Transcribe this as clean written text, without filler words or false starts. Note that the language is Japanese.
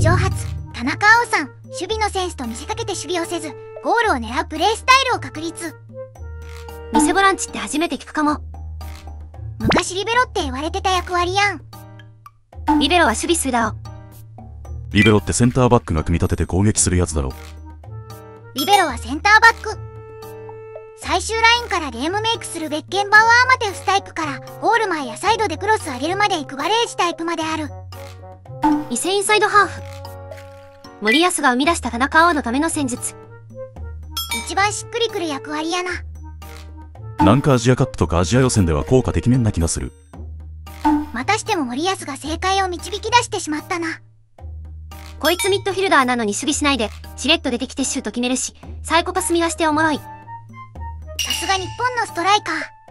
上発田中碧さん、守備のセンスと見せかけて守備をせずゴールを狙うプレースタイルを確立。 偽ボランチって初めて聞くかも。 昔リベロって言われてた役割やん。 リベロは守備数だお。 リベロってセンターバックが組み立てて攻撃するやつだろ。 リベロはセンターバック。最終ラインからゲームメイクするベッケンバウアーマテウスタイプからゴール前やサイドでクロス上げるまで行くガレージタイプまである。 偽インサイドハーフ。森保が生み出した田中碧のための戦術。 一番しっくりくる役割やな。 なんかアジアカップとかアジア予選では効果てきめんな気がする。 またしても森保が正解を導き出してしまったな。 こいつミッドフィルダーなのに守備しないでしれっと出てきてシュート決めるし、サイコパス見はしておもろい。 さすが日本のストライカー。